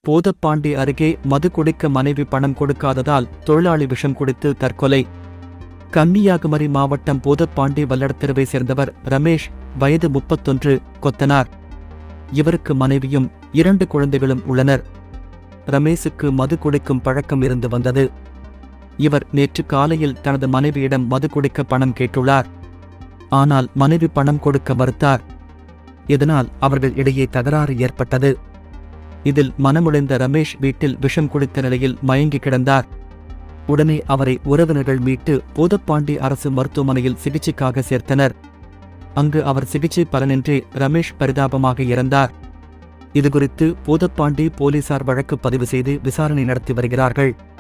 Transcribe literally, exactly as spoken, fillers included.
பூதப்பாண்டி அருகே மது குடிக்க மனைவி பணம் கொடுக்காததால் தொழிலாளி விஷம் குடித்து தற்கொலை. கன்னியாகுமரி மாவட்டம் பூதப்பாண்டி வல்லடத்தெருவை சேர்ந்தவர் ரமேஷ், வயது முப்பத்தொன்று, கொத்தனார். இவருக்கு மனைவியும் இரண்டு குழந்தைகளும் உள்ளனர். ரமேஷுக்கு மது குடிக்கும் பழக்கம் இருந்து வந்தது. இவர் நேற்று காலையில் தனது மனைவியிடம் மது குடிக்க பணம் கேட்டுள்ளார். ஆனால் மனைவி பணம் கொடுக்க மறுத்தார். இதனால் அவர்கள் இடையே தகராறு ஏற்பட்டது. இதில் மனமுடைந்த ரமேஷ் வீட்டில் விஷம் குடித்த நிலையில் மயங்கி கிடந்தார். உடனே அவரை உறவினர்கள் மீட்டு பூதப்பாண்டி அரசு மருத்துவமனையில் சிகிச்சைக்காக சேர்த்தனர். அங்கு அவர் சிகிச்சை பலனின்றி ரமேஷ் பரிதாபமாக இறந்தார். இதுகுறித்து பூதப்பாண்டி போலீசார் வழக்கு பதிவு செய்து விசாரணை நடத்தி வருகிறார்கள்.